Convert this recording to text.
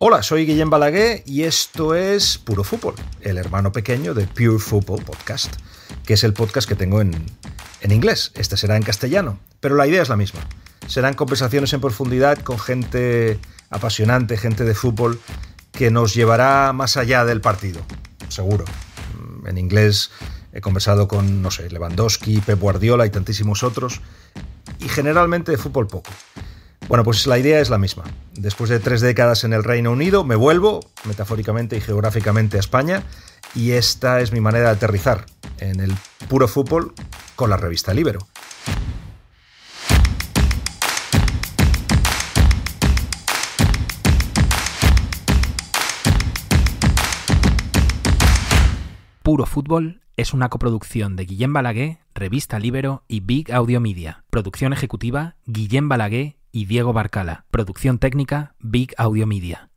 Hola, soy Guillem Balaguer y esto es Puro Fútbol, el hermano pequeño de Pure Football Podcast, que es el podcast que tengo en inglés. Este será en castellano, pero la idea es la misma. Serán conversaciones en profundidad con gente apasionante, gente de fútbol, que nos llevará más allá del partido, seguro. En inglés he conversado con, Lewandowski, Pep Guardiola y tantísimos otros, y generalmente de fútbol poco. Bueno, pues la idea es la misma. Después de 3 décadas en el Reino Unido, me vuelvo, metafóricamente y geográficamente, a España, y esta es mi manera de aterrizar en el puro fútbol con la revista Libero. Puro Fútbol es una coproducción de Guillem Balaguer, revista Libero y Big Audio Media. Producción ejecutiva, Guillem Balaguer y Diego Barcala. Producción técnica, Big Audio Media.